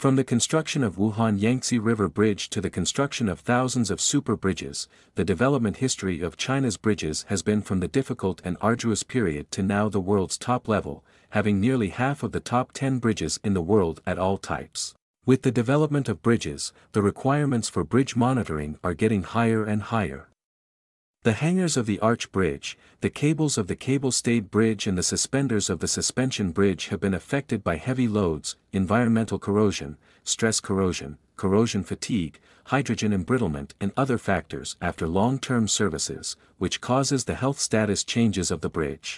From the construction of Wuhan Yangtze River Bridge to the construction of thousands of super bridges, the development history of China's bridges has been from the difficult and arduous period to now the world's top level, having nearly half of the top 10 bridges in the world at all types. With the development of bridges, the requirements for bridge monitoring are getting higher and higher. The hangars of the arch bridge, the cables of the cable-stayed bridge and the suspenders of the suspension bridge have been affected by heavy loads, environmental corrosion, stress corrosion, corrosion fatigue, hydrogen embrittlement and other factors after long-term services, which causes the health status changes of the bridge.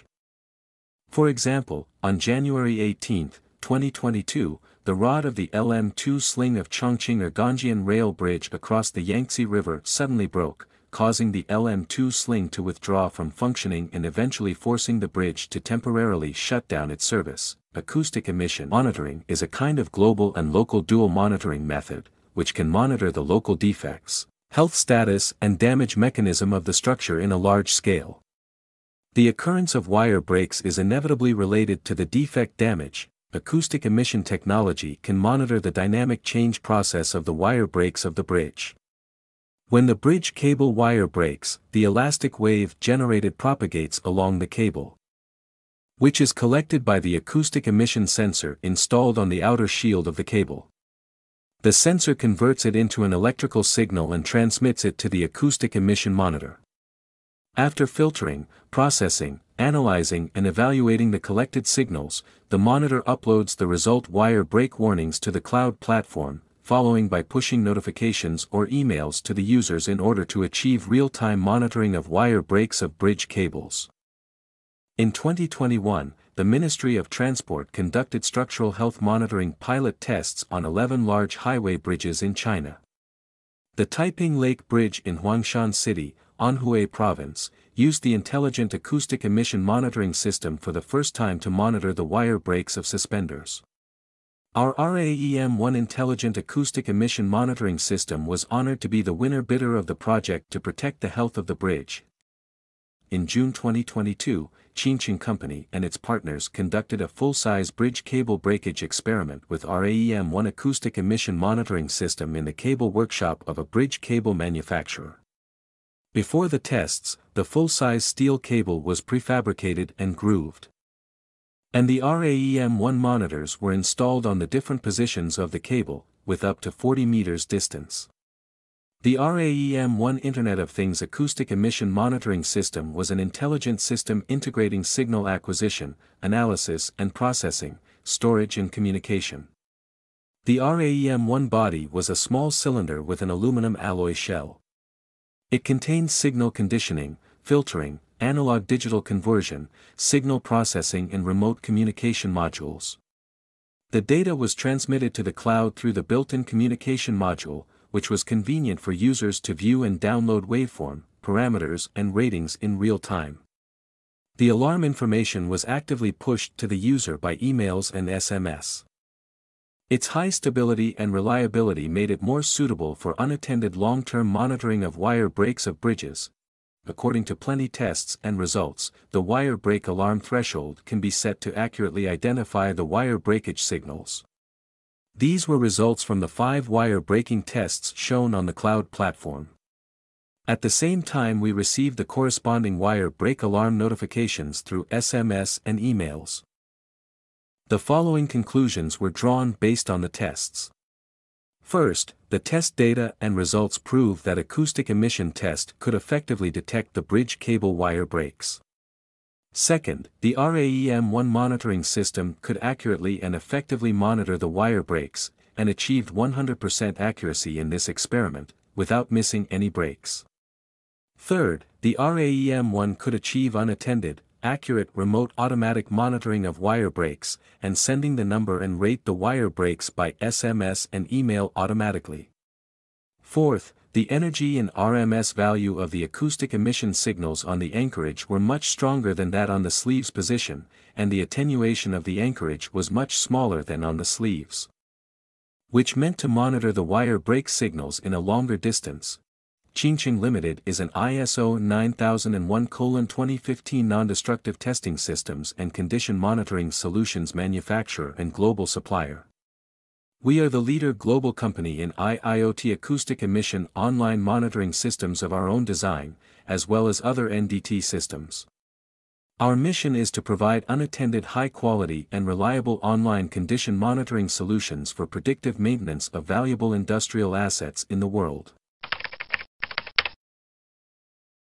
For example, on January 18, 2022, the rod of the RAEM1 sling of Chongqing Ergongyan Rail Bridge across the Yangtze River suddenly broke, causing the RAEM1 sling to withdraw from functioning and eventually forcing the bridge to temporarily shut down its service. Acoustic emission monitoring is a kind of global and local dual monitoring method, which can monitor the local defects, health status and damage mechanism of the structure in a large scale. The occurrence of wire breaks is inevitably related to the defect damage. Acoustic emission technology can monitor the dynamic change process of the wire breaks of the bridge. When the bridge cable wire breaks, the elastic wave generated propagates along the cable, which is collected by the acoustic emission sensor installed on the outer shield of the cable. The sensor converts it into an electrical signal and transmits it to the acoustic emission monitor. After filtering, processing, analyzing and evaluating the collected signals, the monitor uploads the result wire break warnings to the cloud platform, following by pushing notifications or emails to the users in order to achieve real-time monitoring of wire breaks of bridge cables. In 2021, the Ministry of Transport conducted structural health monitoring pilot tests on 11 large highway bridges in China. The Taiping Lake Bridge in Huangshan City, Anhui Province, used the intelligent acoustic emission monitoring system for the first time to monitor the wire breaks of suspenders. Our RAEM1 intelligent acoustic emission monitoring system was honored to be the winner bidder of the project to protect the health of the bridge. In June 2022, Chongqing Company and its partners conducted a full-size bridge cable breakage experiment with RAEM1 acoustic emission monitoring system in the cable workshop of a bridge cable manufacturer. Before the tests, the full-size steel cable was prefabricated and grooved, and the RAEM1 monitors were installed on the different positions of the cable, with up to 40 meters distance. The RAEM1 Internet of Things acoustic emission monitoring system was an intelligent system integrating signal acquisition, analysis and processing, storage and communication. The RAEM1 body was a small cylinder with an aluminum alloy shell. It contained signal conditioning, filtering, analog-digital conversion, signal processing and remote communication modules. The data was transmitted to the cloud through the built-in communication module, which was convenient for users to view and download waveform, parameters and ratings in real time. The alarm information was actively pushed to the user by emails and SMS. Its high stability and reliability made it more suitable for unattended long-term monitoring of wire breaks of bridges. According to plenty tests and results, the wire break alarm threshold can be set to accurately identify the wire breakage signals. These were results from the 5 wire breaking tests shown on the cloud platform. At the same time we received the corresponding wire break alarm notifications through SMS and emails. The following conclusions were drawn based on the tests. First, the test data and results prove that acoustic emission test could effectively detect the bridge cable wire breaks. Second, the RAEM1 monitoring system could accurately and effectively monitor the wire breaks, and achieved 100% accuracy in this experiment, without missing any breaks. Third, the RAEM1 could achieve unattended, accurate remote automatic monitoring of wire breaks, and sending the number and rate the wire breaks by SMS and email automatically. Fourth, the energy and RMS value of the acoustic emission signals on the anchorage were much stronger than that on the sleeves position, and the attenuation of the anchorage was much smaller than on the sleeves, which meant to monitor the wire break signals in a longer distance. Chongqing Limited is an ISO 9001:2015 non-destructive testing systems and condition monitoring solutions manufacturer and global supplier. We are the leader global company in IoT acoustic emission online monitoring systems of our own design, as well as other NDT systems. Our mission is to provide unattended high-quality and reliable online condition monitoring solutions for predictive maintenance of valuable industrial assets in the world.